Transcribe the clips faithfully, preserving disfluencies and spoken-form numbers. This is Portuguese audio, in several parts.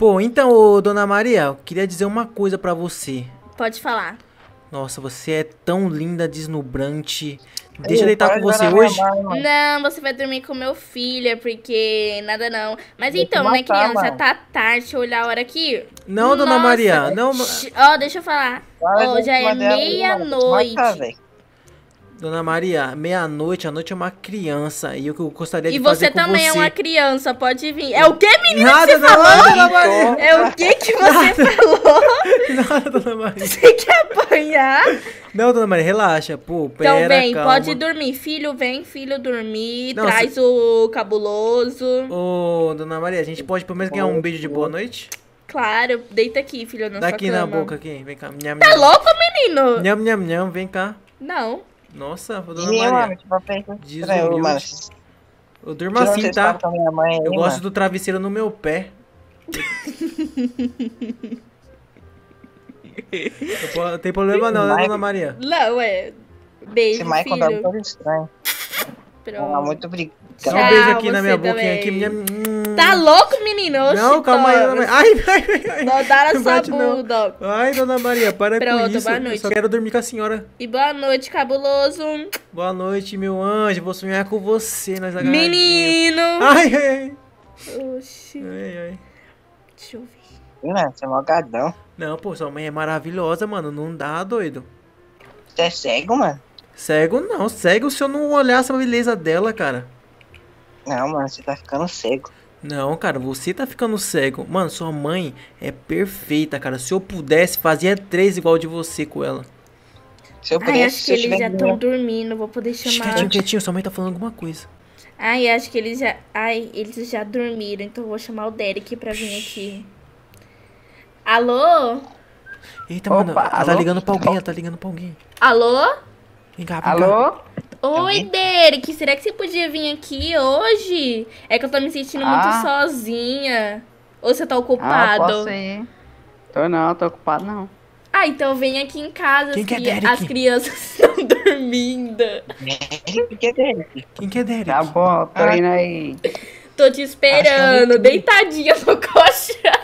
Pô, então, ô, dona Maria, eu queria dizer uma coisa pra você. Pode falar. Nossa, você é tão linda, deslumbrante. Deixa eu Ei, deitar para com de você olhar minha hoje? mãe, mano. Não, você vai dormir com meu filho, porque nada não. Mas Vou te então, né, matar, criança, mano. tá tarde, deixa eu olhar a hora aqui. Não, dona Nossa. Maria, não. Shh, Ó, deixa eu falar. Para Ó, de já é cima dela aí, mano. Vou te matar, meia-noite. velho. Dona Maria, meia-noite, a noite é uma criança. E eu que eu gostaria de E fazer você com também é você. uma criança, pode vir. É o que, menina, Nada, que você não, falou? dona Maria. É o que que você falou? Nada, dona Maria. Você quer apanhar? Não, dona Maria, relaxa. Pô, Então pera, vem, calma. pode dormir. Filho, vem, filho, dormir. Não, Traz o cabuloso. Ô, dona Maria, a gente pode pelo menos ganhar um beijo de boa noite? Claro, deita aqui, filho, na Dá sua aqui cama. na boca, aqui. Vem cá. Nham, Tá nham. louco, menino? Nham, nham, nham, vem cá. Não. Nossa, dona Ih, Maria. mano, tipo, pensa estranho, Desumilde. mano. Eu durmo Tira assim, vocês tá? falam com a minha mãe aí, Eu gosto mano. do travesseiro no meu pé. Não po- tem problema não, né, Mike- dona Maria? Não, é. Beijo, Esse Michael tá filho. todo estranho. Pronto. Ah, muito obrigado. Dá Tchau, um beijo aqui na você minha boquinha aqui. também. Minha... Hum. Tá louco, menino? Oxi, Não, calma aí, dona Thomas. Maria. Ai, ai, ai, ai. Não dá na Não sua bate, não. bunda. Ai, dona Maria, para com Pronto, isso. boa Eu noite. só quero dormir com a senhora. E boa noite, cabuloso. Boa noite, meu anjo. Vou sonhar com você, nós agarradinhos. Menino. Ai, ai, Oxi. ai, ai. Deixa eu ver. Ih, mano, você é mó gadão. Não, pô, sua mãe é maravilhosa, mano. Não dá, doido. Você é cego, mano? Cego não, cego se eu não olhasse a beleza dela, cara. Não, mano, você tá ficando cego. Não, cara, você tá ficando cego. Mano, sua mãe é perfeita, cara. Se eu pudesse, fazia três igual de você com ela. Se eu Ai, pudesse, acho que se eu eles já tivesse estão dinheiro- dormindo. Vou poder Shh, chamar. quietinho, quietinho, sua mãe tá falando alguma coisa. Ai, acho que eles já. Ai, eles já dormiram. Então eu vou chamar o Derek pra vir aqui. Alô? Eita, Opa, mano, ela tá alô? ligando pra alguém, ela tá ligando pra alguém. Alô? Vem cá, vem cá. Alô? Oi, Alguém? Derek, será que você podia vir aqui hoje? É que eu tô me sentindo muito Ah. sozinha. Ou você tá Ah, ocupado? posso ir. Tô não, tô ocupado não. Ah, então vem aqui em casa. Quem as, que é cri- Derek? as crianças estão dormindo. Derek, que é Derek? Quem que é Derek? Tá bom, tô Ah. indo aí. Tô te esperando, Acho que eu deitadinha no colchão.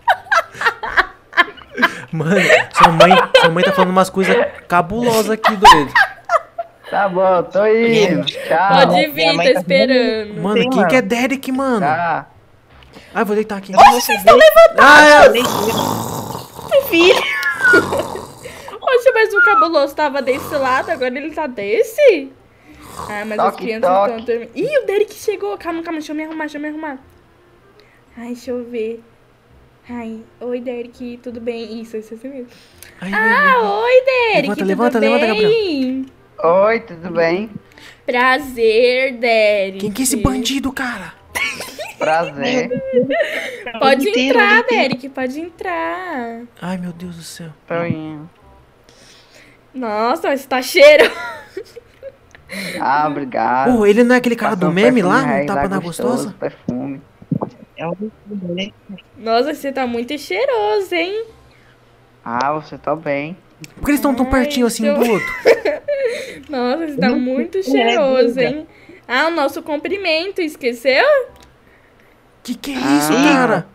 Mano, sua mãe, sua mãe tá falando umas coisas cabulosas aqui, doido. Tá bom, tô indo. Tchau. Pode minha vir, mãe tô tá esperando. Mano, Sim, quem mano. que é Derek, mano? Tá. Ai, vou deitar aqui. Oxe, vocês estão Ai, Filho. Poxa, mas o cabuloso tava desse lado, agora ele tá desse? Ah, mas as Toque, crianças toque. estão dormindo. Ih, o Derek chegou. Calma, calma, deixa eu me arrumar, deixa eu me arrumar. Ai, deixa eu ver. Ai, oi, Derek, tudo bem? Isso, isso, isso mesmo. ai, Ah, ai, oi, Derek, Levanta, tudo levanta, bem? levanta, Oi, tudo bem? Prazer, Derek. Quem que é esse bandido, cara? Prazer. Pode Inteiro, entrar, inteiro. Derek, pode entrar. Ai, meu Deus do céu. Tô indo. Nossa, mas tá cheiro. Ah, obrigado. Pô, ele não é aquele cara Passou do um meme lá? perfume Não aí, tapa lá na gostoso, gostosa? Perfume. É um né? Nossa, você tá muito cheiroso, hein? Ah, você tá bem. Por que eles estão tão Ai, pertinho assim um seu- do outro? Nossa, você tá Não, muito é, cheiroso, diga. hein? Ah, o nosso cumprimento, esqueceu? Que que é isso, Ah. cara?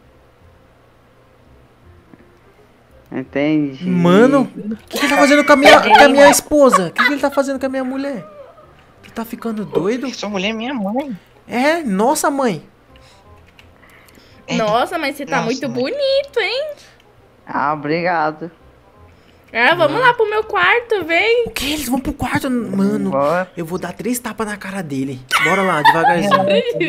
Entendi. Mano, o que, que ele tá fazendo com a minha, com a minha esposa? O que, que ele tá fazendo com a minha mulher? Ele tá ficando doido? Sua mulher é minha mãe. É, nossa mãe. É. Nossa, mas você tá Nossa, muito mãe. bonito, hein? Ah, obrigado. Ah, vamos lá pro meu quarto, vem. O que? Eles vão pro quarto? Mano, Bora. eu vou dar três tapas na cara dele. Bora lá, devagarzinho.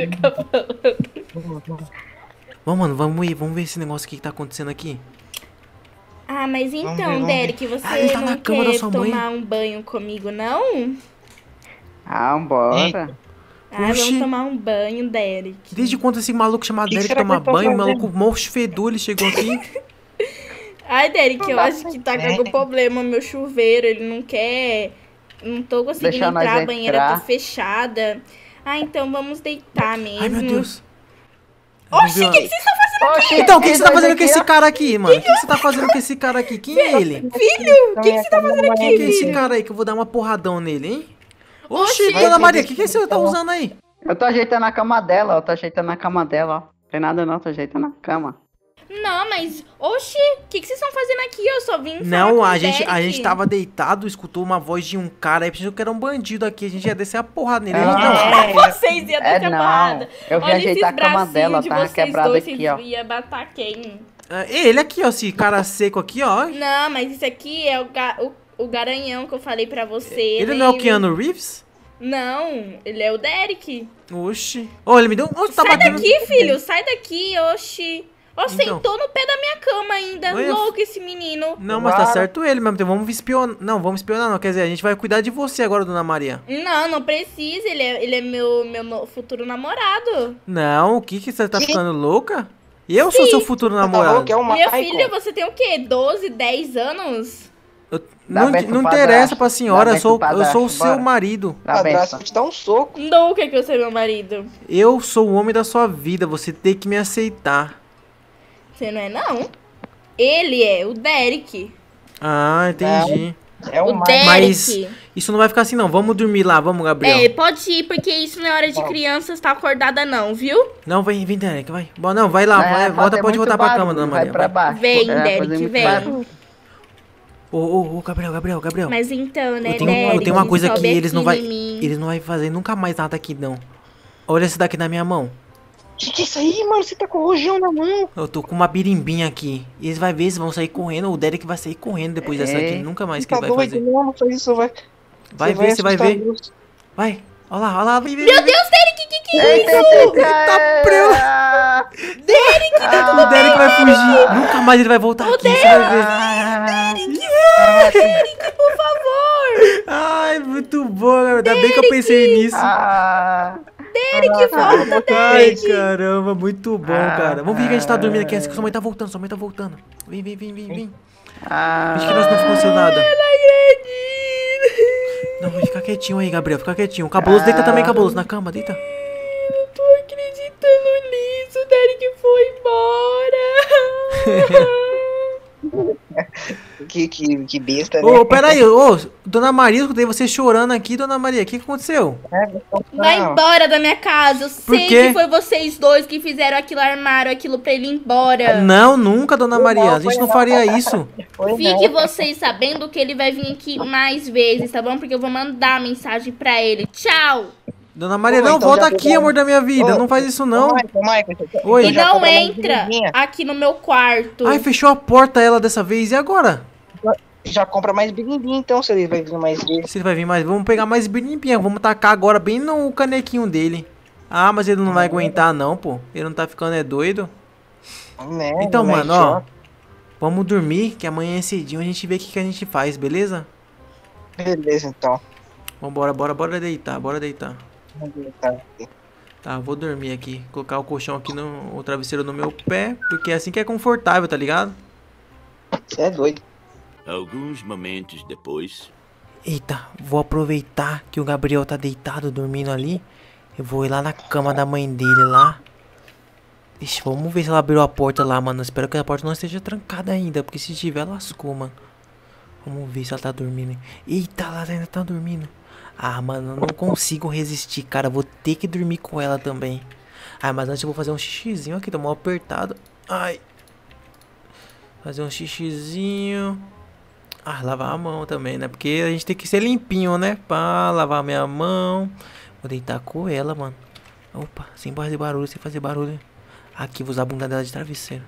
Vamos, mano, vamos ir. Vamos ver esse negócio aqui que tá acontecendo aqui. Ah, mas Vamos ver, então, vamos ver. Derek, você Ah, ele tá não na cama da quer sua mãe. tomar um banho comigo, não? Ah, bora. Ah, Oxi. vamos tomar um banho, Derek. Desde quando esse maluco chamado Que que Derek será que toma eu tô banho? O fazendo? maluco mocho fedor, ele chegou aqui. Ai, Derek, eu acho que tá com É. algum problema meu chuveiro, ele não quer. Não tô conseguindo Deixa nós entrar, a banheira tá entrar. fechada. Ah, então vamos deitar mesmo. Ai, meu Deus. Oxi, Viu? o que, que vocês estão fazendo? Oxi, Então, o que, que você tá dois fazendo com aqui, esse ó. cara aqui, mano? O que, que você tá fazendo com esse cara aqui? Quem é ele? Filho, o que, que você tá fazendo Quem aqui, que é esse filho? cara aí que eu vou dar uma porradão nele, hein? Oxi, Oxi. dona Maria, o que, que você tá usando aí? Eu tô ajeitando a cama dela, ó. Tô ajeitando a cama dela, ó. Tem nada não, tô ajeitando a cama. mas... Oxi, o que, que vocês estão fazendo aqui? Eu só vim falar Não, com a o gente, a Derek. gente tava deitado, escutou uma voz de um cara aí, pensou que era um bandido aqui, a gente ia descer a porrada nele. Ah, Não, é. Vocês iam É, ter não. porrada. Eu vim Olha ajeitar esses a cama bracinhos dela, de tava vocês quebrada dois, aqui, vocês ó. ia bater quem? É, ele aqui, ó, esse cara seco aqui, ó. Não, mas isso aqui é o, ga- o, o garanhão que eu falei pra você. Ele não é o Keanu Reeves? Não, ele é o Derek. Oxi. Ô, ele me deu... Oxe, tá Sai batendo... daqui, filho, sai daqui, oxi. Ó, Então. sentou no pé da minha cama ainda. Olha, Louco esse menino. Não, mas tá Claro. certo ele mesmo. Então vamos espionar. Não, vamos espionar não. Quer dizer, a gente vai cuidar de você agora, dona Maria. Não, não precisa. Ele é, ele é meu, meu no- futuro namorado. Não, o que que você tá ficando louca? Eu sou seu futuro Você tá namorado. louco? É o Minha Michael. filha, você tem o quê? doze, dez anos? Eu- Dá não bem pro não padrasto, interessa pra senhora, dá eu bem sou, pro eu sou o padrasto, seu bora. marido. Tá O bem, padrasto só. vai te dar um soco. Não, o que é que eu sou meu marido? Eu sou o homem da sua vida, você tem que me aceitar. Você não é, não? Ele é o Derek. Ah, entendi. É o O Michael. Derek. Mas isso não vai ficar assim não. Vamos dormir lá, vamos, Gabriel. É, pode ir, porque isso não é hora de criança estar acordada, não, viu? Não, vem, vem, Derek, vai. Bom, não, vai lá, É, vai, volta, fazer pode muito voltar pra barulho, cama, dona vai Maria. pra vai. baixo. Vem, É, fazer Derek, muito vem. barulho. Ô, ô, ô, Gabriel, Gabriel, Gabriel. Mas então, né, Eu tenho, Derek? eu tenho uma coisa sobe que eles não aqui vai, em mim. eles não vai fazer nunca mais nada aqui não. Olha esse daqui na minha mão. Que que é isso aí, mano? Você tá com o rojão na mão. Eu tô com uma birimbinha aqui. E eles vai ver, eles vão sair correndo. O Derek vai sair correndo depois dessa aqui. Ei. Nunca mais que Tá ele vai doido, fazer. não, não faz isso, vai. Vai ver, você vai assustar ver. Deus. Vai. Olha lá, olha lá. Vem, vem, Meu vem. Deus, Derek, que que é Eita, isso? eita, Tá preso. ah, O Derek vai fugir. Nunca mais ele vai voltar aqui. Você vai ver. ah, Derek, por favor. Ai, muito bom, Gabriel. Ainda bem que eu pensei nisso. ah. Derek, volta, Ai, Derek. caramba, muito bom, Ah. cara. Vamos ver que a gente tá dormindo aqui. Essa que sua mãe tá voltando, sua mãe tá voltando. Vem, vem, vem, vem, vem. Ah, Finge que nós não aconteceu nada. Não acredito. Não, vai ficar quietinho aí, Gabriel. Fica quietinho. Cabuloso, deita também, Cabuloso, na cama, deita. Eu não tô acreditando nisso. O Derek foi embora. Que, que, que besta, né? Ô, peraí, ô, dona Maria, eu escutei você chorando aqui, dona Maria. O que que aconteceu? Vai Não. embora da minha casa. Eu Por sei quê? que foi vocês dois que fizeram aquilo, armaram aquilo pra ele ir embora. Não, nunca, dona Não, Maria. A foi gente não não. faria isso. Foi Fique não. vocês sabendo que ele vai vir aqui mais vezes, tá bom? Porque eu vou mandar mensagem pra ele. Tchau! Dona Maria, Ô, não, então volta já aqui, pegou- amor da minha vida. Ô, Não faz isso, não. Ô, Michael, Michael, Oi. E já não comprei mais entra birimbinha. aqui no meu quarto. Ai, fechou a porta ela dessa vez. E agora? Já compra mais birimbinha, então, se ele vai vir mais vezes. Se ele vai vir mais, vamos pegar mais birimbinha. Vamos tacar agora bem no canequinho dele. Ah, mas ele não vai aguentar, não, pô. Ele não tá ficando é doido. Né? Então, Mas mano, ó. já- Vamos dormir, que amanhã é cedinho a gente vê o que, que a gente faz, beleza? Beleza, então. Vambora, bora, bora deitar, bora deitar. Vamos deitar aqui. Tá, vou dormir aqui. Colocar o colchão aqui no. O travesseiro no meu pé. Porque é assim que é confortável, tá ligado? Você é doido. Alguns momentos depois. Eita, vou aproveitar que o Gabriel tá deitado dormindo ali. Eu vou ir lá na cama da mãe dele lá. Ixi, vamos ver se ela abriu a porta lá, mano. Espero que a porta não esteja trancada ainda. Porque se tiver, lascou, mano. Vamos ver se ela tá dormindo. Eita, ela ainda tá dormindo. Ah, mano, eu não consigo resistir, cara. Vou ter que dormir com ela também. Ah, mas antes eu vou fazer um xixizinho aqui. Tô mal apertado. Ai. Fazer um xixizinho. Ah, lavar a mão também, né? Porque a gente tem que ser limpinho, né? Pá, lavar minha mão. Vou deitar com ela, mano. Opa, sem fazer barulho, sem fazer barulho. Aqui, vou usar a bunda dela de travesseiro.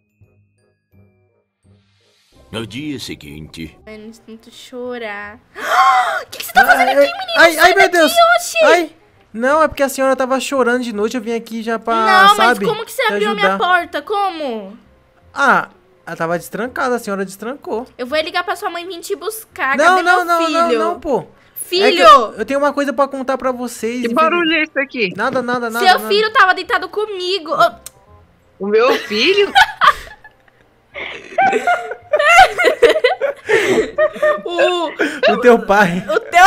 No dia seguinte, Mano, de tanto chorar. O que, que você tá fazendo Ai, aqui, menino? ai, Sai ai, meu daqui, Deus. oxi! Ai, não, é porque a senhora tava chorando de noite. Eu vim aqui já pra, Não, mas sabe, como que você te abriu a minha ajudar. porta? Como? Ah, ela tava destrancada, a senhora destrancou. Eu vou ligar pra sua mãe vir te buscar. Não, Cadê não, meu não, não, filho? não, pô. É que Filho! eu, eu tenho uma coisa pra contar pra vocês. Que infeliz- barulho é esse aqui? Nada, nada, nada. Seu nada. filho tava deitado comigo. Ô, O meu filho? O, O teu pai. o, teu,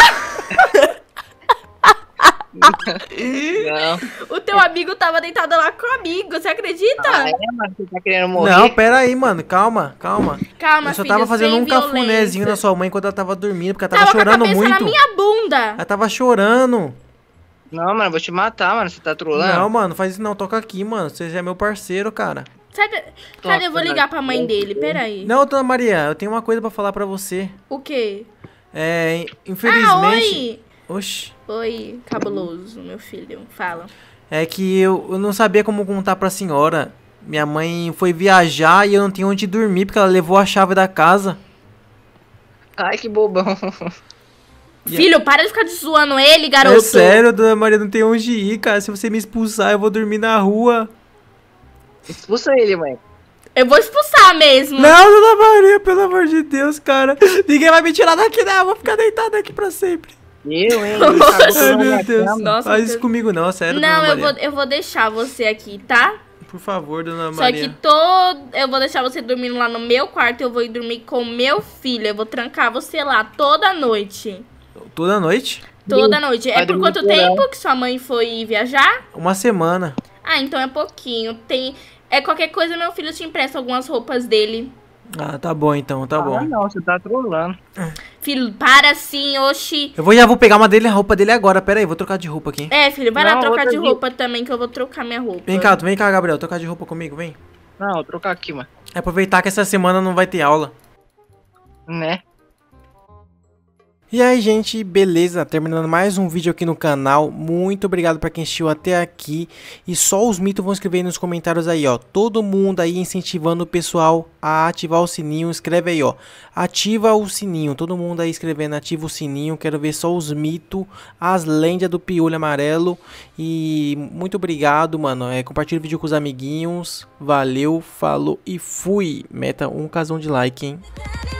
Não. o teu amigo tava deitado lá comigo, você acredita? Ah, é, mano, você tá querendo morrer? Não, pera aí, mano. Calma, calma. Calma, Eu só filho, tava fazendo sem um cafunézinho violência. na sua mãe quando ela tava dormindo, porque ela tava, Tava com a chorando cabeça muito. na minha bunda. Ela tava chorando. Não, mano, eu vou te matar, mano. Você tá trolando? Não, mano, faz isso não. Toca aqui, mano. Você já é meu parceiro, cara. Cadê? Cadê? Eu vou ligar pra mãe dele, peraí. Não, dona Maria, eu tenho uma coisa pra falar pra você. O quê? É, Ah, infelizmente... oi! Oxi. Oi, cabuloso, meu filho. Fala. É que eu, eu não sabia como contar pra senhora. Minha mãe foi viajar e eu não tinha onde dormir porque ela levou a chave da casa. Ai, que bobão. Filho, para de ficar de zoando ele, garoto. É sério, dona Maria, não tem onde ir, cara. Se você me expulsar, eu vou dormir na rua. Expulsa ele, mãe. Eu vou expulsar mesmo. Não, dona Maria, pelo amor de Deus, cara. Ninguém vai me tirar daqui, não. Eu vou ficar deitado aqui pra sempre. Eu, hein? Ele cagou Ai, toda a meu minha Deus. cama. Nossa, Faz meu isso comigo não, sério, Não, dona eu Maria. vou, eu vou deixar você aqui, tá? Por favor, dona Só Maria. que todo. Eu vou deixar você dormindo lá no meu quarto e eu vou ir dormir com meu filho. Eu vou trancar você lá toda noite. Toda noite? Toda noite. É Vai por dormir quanto com ela. tempo que sua mãe foi viajar? Uma semana. Ah, então é pouquinho. Tem. É qualquer coisa, meu filho te empresta algumas roupas dele. Ah, tá bom então, tá Ah, bom. não, você tá trolando. Filho, para sim, oxi. Eu vou já vou pegar uma dele, a roupa dele agora. Pera aí, vou trocar de roupa aqui. É, filho, vai lá Não, trocar outra de aqui. roupa também, que eu vou trocar minha roupa. Vem cá, tu vem cá, Gabriel, trocar de roupa comigo, vem. Não, vou trocar aqui, mano. É aproveitar que essa semana não vai ter aula. Né? E aí, gente, beleza? Terminando mais um vídeo aqui no canal. Muito obrigado pra quem assistiu até aqui. E só os mitos vão escrever aí nos comentários aí, ó. Todo mundo aí incentivando o pessoal a ativar o sininho. Escreve aí, ó. Ativa o sininho. Todo mundo aí escrevendo ativa o sininho. Quero ver só os mitos, as lendas do piolho amarelo. E muito obrigado, mano. É, compartilha o vídeo com os amiguinhos. Valeu, falou e fui. Meta um casão de like, hein?